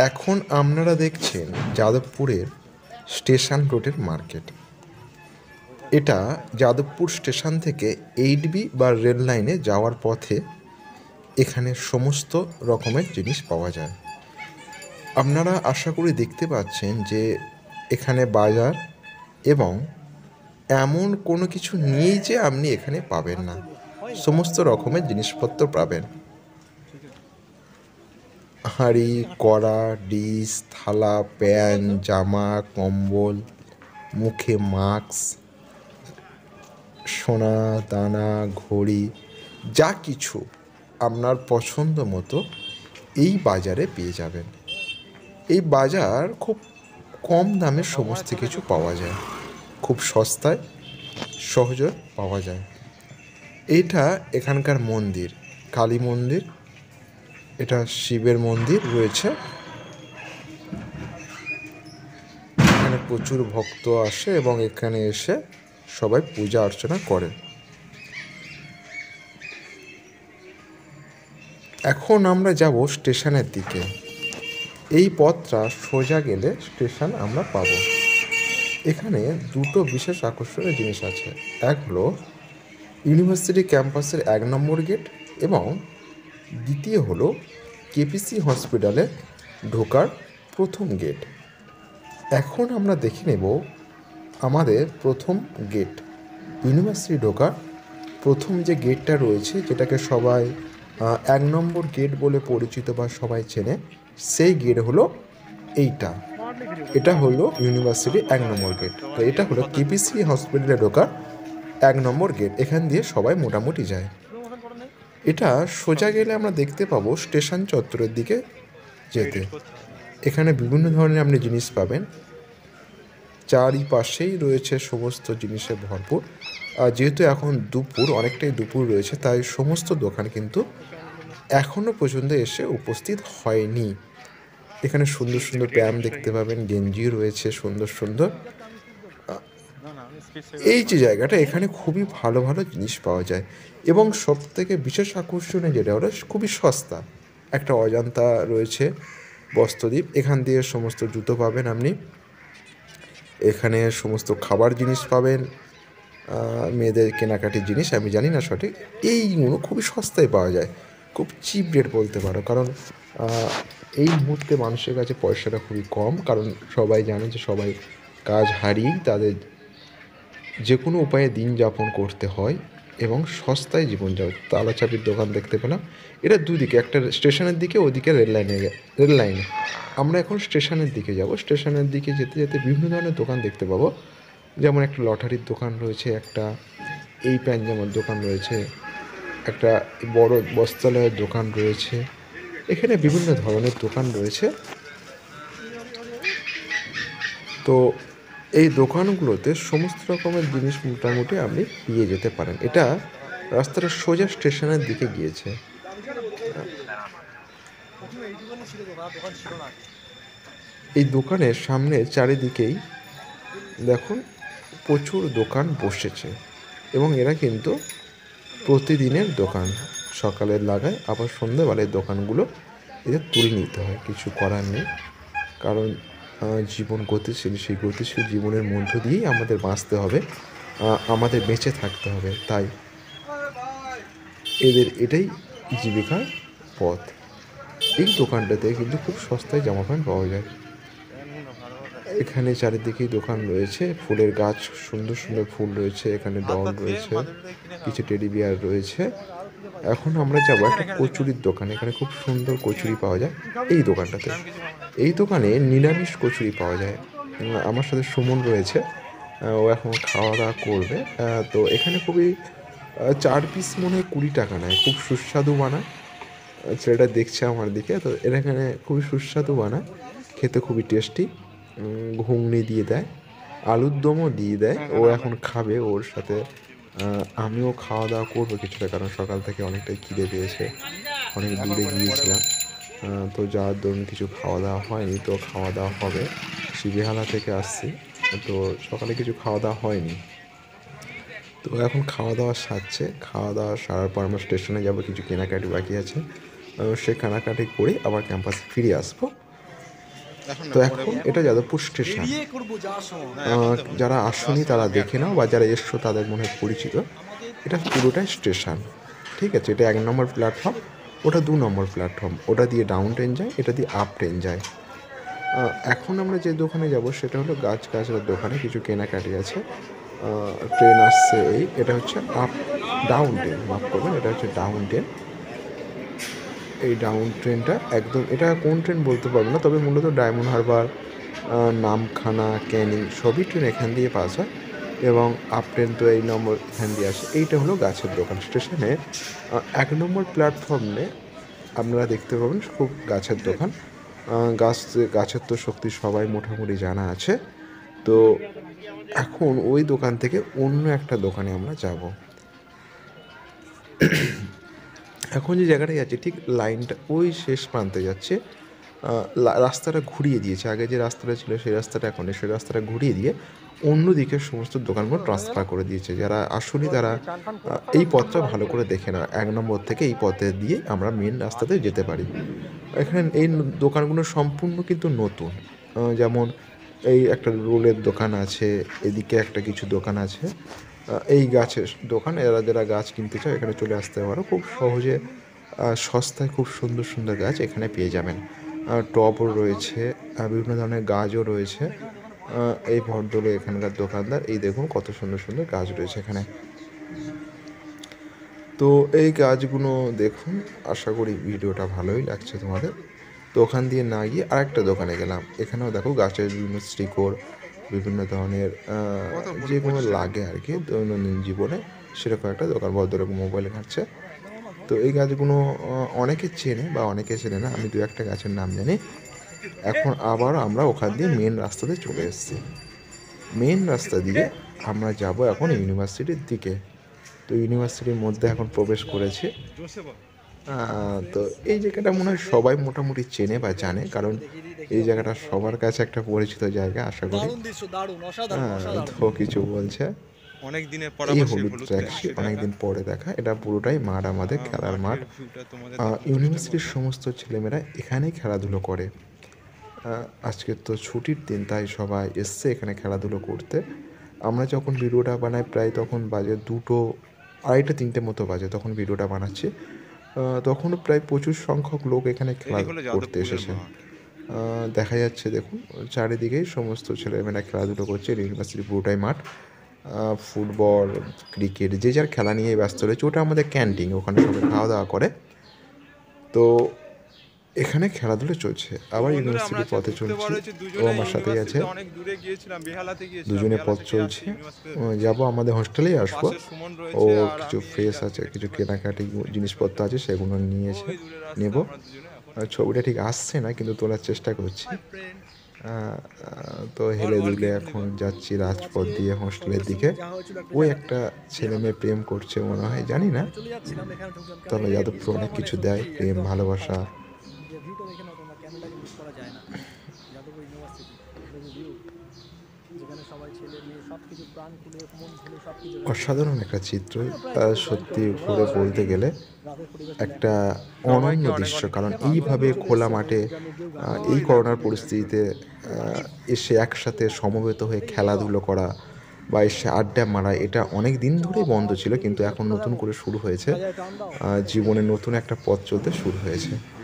এখন আপনারা দেখছেন যাদবপুরের স্টেশন রোডের মার্কেট। এটা যাদবপুর স্টেশন থেকে 8B বা রেল লাইনে যাওয়ার পথে এখানে সমস্ত রকমের জিনিস পাওয়া যায়। আপনারা আশা করি দেখতে পাচ্ছেন যে এখানে বাজার এবং এমন কোনো কিছু নেই যে আপনি এখানে পাবেন না, সমস্ত রকমের জিনিসপত্র পাবেন। হাঁড়ি, কড়া, ডিশ, থালা, প্যান, জামা, কম্বল, মুখে মাস্ক, সোনা দানা, ঘড়ি, যা কিছু আপনার পছন্দ মতো এই বাজারে পেয়ে যাবেন। এই বাজার খুব কম দামে সমস্ত কিছু পাওয়া যায়, খুব সস্তায় সহজে পাওয়া যায়। এটা এখানকার মন্দির, কালী মন্দির। এটা শিবের মন্দির রয়েছে। এখানে প্রচুর ভক্ত আসে এবং এখানে এসে সবাই পূজা অর্চনা করে। এখন আমরা যাব স্টেশনের দিকে। এই পথটা সোজা গেলে স্টেশন আমরা পাবো। এখানে দুটো বিশেষ আকর্ষণীয় জিনিস আছে। এক হলো ইউনিভার্সিটি ক্যাম্পাসের 1 নম্বর গেট এবং দ্বিতীয় হলো কেপিসি হসপিটালে ঢোকার প্রথম গেট। এখন আমরা দেখে নেব আমাদের প্রথম গেট, ইউনিভার্সিটি ঢোকার প্রথম যে গেটটা রয়েছে, যেটাকে সবাই 1 নম্বর গেট বলে পরিচিত বা সবাই চেনে, সেই গেট হলো এইটা। এটা হলো ইউনিভার্সিটি 1 নম্বর গেট। তো এটা হলো কেপিসি হসপিটালে ঢোকার 1 নম্বর গেট। এখান দিয়ে সবাই মোটামুটি যায়। এটা সোজা গেলে আমরা দেখতে পাবো স্টেশন চত্বরের দিকে যেতে। এখানে বিভিন্ন ধরনের আপনি জিনিস পাবেন, চারিপাশেই রয়েছে সমস্ত জিনিসে ভরপুর। আর যেহেতু এখন দুপুর, অনেকটাই দুপুর রয়েছে, তাই সমস্ত দোকান কিন্তু এখনও পর্যন্ত এসে উপস্থিত হয়নি। এখানে সুন্দর সুন্দর প্যান্ট দেখতে পাবেন, গেঞ্জি রয়েছে সুন্দর সুন্দর। এই যে জায়গাটা, এখানে খুবই ভালো ভালো জিনিস পাওয়া যায় এবং সব থেকে বিশেষ আকর্ষণীয় যেটা হলো খুবই সস্তা। একটা অজন্তা রয়েছে, বস্ত্রদ্বীপ, এখান দিয়ে সমস্ত জুতো পাবেন আপনি। এখানে সমস্ত খাবার জিনিস পাবেন, মেয়েদের কেনাকাটির জিনিস, আমি জানি না সঠিক। এইগুলো খুবই সস্তায় পাওয়া যায়, খুব চিপ রেট বলতে পারো। কারণ এই মুহূর্তে মানুষের কাছে পয়সাটা খুবই কম, কারণ সবাই জানে যে সবাই কাজ হারিয়েই তাদের যে কোনো উপায়ে দিন যাপন করতে হয় এবং সস্তায় জীবনযাপন। তালা চাবির দোকান দেখতে পেলাম, এটা দুদিকে, একটা স্টেশনের দিকে, ওদিকে রেল লাইনে। আমরা এখন স্টেশনের দিকে যাব। স্টেশনের দিকে যেতে যেতে বিভিন্ন ধরনের দোকান দেখতে পাবো, যেমন একটা লটারির দোকান রয়েছে, একটা এই প্যান্জামার দোকান রয়েছে, একটা বড় বস্ত্রালয়ের দোকান রয়েছে। এখানে বিভিন্ন ধরনের দোকান রয়েছে। তো এই দোকানগুলোতে সমস্ত রকমের জিনিস মোটামুটি আপনি পেয়ে যেতে পারেন। এটা রাস্তাটা সোজা স্টেশনের দিকে গিয়েছে। এই দোকানের সামনে চারিদিকেই দেখুন প্রচুর দোকান বসেছে এবং এরা কিন্তু প্রতিদিনের দোকান, সকালের লাগায় আবার সন্ধ্যেবেলায় দোকানগুলো এদের তুলে নিতে হয়, কিছু করার নেই। কারণ জীবন গতিশীল, সেই গতিশীল জীবনের মধ্য দিয়েই আমাদের বাঁচতে হবে, আমাদের বেঁচে থাকতে হবে। তাই এদের এটাই জীবিকার পথ। এই দোকানটাতে কিন্তু খুব সস্তায় জামা প্যান্ট পাওয়া যায়। এখানে চারিদিকেই দোকান রয়েছে, ফুলের গাছ, সুন্দর সুন্দর ফুল রয়েছে, এখানে ডল রয়েছে, কিছু টেডি বিয়ার রয়েছে। এখন আমরা যাবো একটা কচুরির দোকানে। এখানে খুব সুন্দর কচুরি পাওয়া যায় এই দোকানটাতে। এই দোকানে নিরামিষ কচুরি পাওয়া যায়। আমার সাথে সুমন রয়েছে, ও এখন খাওয়া দাওয়া করবে। তো এখানে খুবই 4 পিস মনে হয় 20 টাকা নেয়, খুব সুস্বাদু বানায়। ছেলেটা দেখছে আমার দিকে। তো এর এখানে খুবই সুস্বাদু বানায়, খেতে খুবই টেস্টি। ঘুগনি দিয়ে দেয়, আলুর দমও দিয়ে দেয়। ও এখন খাবে, ওর সাথে আমিও খাওয়া দাওয়া করবো কিছুটা, কারণ সকাল থেকে অনেকটাই খিদে পেয়েছে, অনেক দূরে গিয়েছিলাম। তো যার দরুন কিছু খাওয়া দাওয়া হয়নি, তো খাওয়া দাওয়া হবে। শিবেহালা থেকে আসছি, তো সকালে কিছু খাওয়া দাওয়া হয়নি। তো এখন খাওয়া দাওয়া সারছে, খাওয়া দাওয়া সারার পর আমরা স্টেশনে যাবো, কিছু কেনাকাটি বাকি আছে, সে কেনাকাটি করে আবার ক্যাম্পাসে ফিরে আসবো। তো এখন এটা যাদবপুর স্টেশন। যারা আসোনি তারা দেখে নাও, বা যারা এসছো তাদের মনে হয় পরিচিত। এটা পুরোটাই স্টেশন, ঠিক আছে? এটা 1 নম্বর প্ল্যাটফর্ম, ওটা 2 নম্বর প্ল্যাটফর্ম। ওটা দিয়ে ডাউন ট্রেন যায়, এটা দিয়ে আপ ট্রেন যায়। এখন আমরা যে দোকানে যাব সেটা হলো গাছগাছড়ার দোকানে, কিছু কেনাকাটি আছে। ট্রেন আসছে এটা হচ্ছে আপ ডাউন ট্রেন, মাফ করবেন, এটা হচ্ছে ডাউন ট্রেন। এই ডাউন ট্রেনটা একদম, এটা কোন ট্রেন বলতে পারবো না, তবে মূলত ডায়মন্ড হারবার, নামখানা, ক্যানিং সবই ট্রেন এখান দিয়ে পাস হয়। এবং আপ ট্রেন তো এই নম্বর এখান দিয়ে আসে। এইটা হলো গাছের দোকান স্টেশনে। 1 নম্বর প্ল্যাটফর্মে আপনারা দেখতে পাবেন খুব গাছের দোকান। গাছের তো শক্তি সবাই মোটামুটি জানা আছে। তো এখন ওই দোকান থেকে অন্য একটা দোকানে আমরা যাব। এখন যে জায়গাটায় যাচ্ছি ঠিক লাইনটা ওই শেষ প্রান্তে যাচ্ছে। রাস্তাটা ঘুরিয়ে দিয়েছে, আগে যে রাস্তাটা ছিল সেই রাস্তাটা এখন সেই রাস্তাটা ঘুরিয়ে দিয়ে অন্যদিকে সমস্ত দোকানগুলো ট্রান্সফার করে দিয়েছে। যারা আসলে তারা এই পথটা ভালো করে দেখে না, 1 নম্বর থেকে এই পথে দিয়ে আমরা মেন রাস্তাতে যেতে পারি। এখানে এই দোকানগুলো সম্পূর্ণ কিন্তু নতুন। যেমন এই একটা রোলের দোকান আছে, এদিকে একটা কিছু দোকান আছে। এই গাছের দোকান, এরা যারা গাছ কিনতে চায় এখানে চলে আসতে পারো খুব সহজে। সস্তায় খুব সুন্দর সুন্দর গাছ এখানে পেয়ে যাবেন। টবও রয়েছে, বিভিন্ন ধরনের গাছও রয়েছে। এই ভদ্রলোক এখানকার দোকানদার, এই দেখুন কত সুন্দর সুন্দর গাছ রয়েছে এখানে। তো এই গাছগুলো দেখুন, আশা করি ভিডিওটা ভালোই লাগছে তোমাদের। তো ওখান দিয়ে না গিয়ে আরেকটা দোকানে গেলাম। এখানেও দেখো গাছের বিভিন্ন শিকড়, বিভিন্ন ধরনের যেগুলো লাগে আর কি দৈনন্দিন জীবনে, সেরকম একটা দোকান। ভদ্রলোক মোবাইল ঘাঁটছে। তো এই গাছগুলো অনেকে চেনে বা অনেকে চেনে না, আমি 2-1টা গাছের নাম জানি। এখন আবার আমরা ওখান দিয়ে মেন রাস্তাতে চলে এসেছি। মেন রাস্তা দিয়ে আমরা যাব এখন ইউনিভার্সিটির দিকে। তো ইউনিভার্সিটির মধ্যে এখন প্রবেশ করেছে। তো এই জায়গাটা মনে হয় সবাই মোটামুটি চেনে বা জানে, কারণ এই জায়গাটা সবার কাছে একটা পরিচিত জায়গা আশা করি। তো কিছু বলছে, অনেক দিনের এই হলুদ ট্যাক্সি অনেকদিন পরে দেখা, এটা পুরোটাই মাঠ, আমাদের খেলার মাঠ। ইউনিভার্সিটির সমস্ত ছেলেমেয়েরা এখানেই খেলাধুলো করে। আজকে তো ছুটির দিন, তাই সবাই এসছে এখানে খেলাধুলো করতে। আমরা যখন ভিডিওটা বানাই প্রায় তখন বাজে 2টো, 2:30-3টে মতো বাজে, তখন ভিডিওটা বানাচ্ছি। তখনও প্রায় প্রচুর সংখ্যক লোক এখানে খেলা করতে এসেছে। দেখা যাচ্ছে দেখুন চারিদিকেই সমস্ত ছেলেমেয়েরা খেলাধুলো করছে। ইউনিভার্সিটি পুরোটাই মাঠ। ফুটবল, ক্রিকেট, যে যার খেলা নিয়ে ব্যস্ত রয়েছে। ওটা আমাদের ক্যান্টিন, ওখানে সবাই খাওয়া দাওয়া করে। তো এখানে খেলাধুলো চলছে। আবার ইউনিভার্সিটির পথে চলছি, ও আমার সাথেই আছে। দুজনে পথ চলছে, যাবো আমাদের হোস্টেলেই আসবো। ও কিছু ফ্রেশ আছে, কিছু কেনাকাটি জিনিসপত্র আছে, সেগুলো নিয়েছে, নেব। ছবিটা ঠিক আসছে না, কিন্তু তোলার চেষ্টা করছি। তো হেলে দুলে এখন যাচ্ছি রাজপথ দিয়ে হোস্টেলের দিকে। ওই একটা ছেলে মেয়ে প্রেম করছে মনে হয়, জানি না। তবে যাদবপুর অনেক কিছু দেয়, প্রেম, ভালোবাসা। অসাধারণ একটা চিত্র, সত্যি করে বলতে গেলে একটা অনন্য দৃশ্য। কারণ এইভাবে খোলা মাঠে এই করোনার পরিস্থিতিতে এসে একসাথে সমবেত হয়ে খেলাধুলো করা বা এসে আড্ডা মারা, এটা অনেক দিন ধরেই বন্ধ ছিল, কিন্তু এখন নতুন করে শুরু হয়েছে। জীবনে নতুন একটা পথ চলতে শুরু হয়েছে।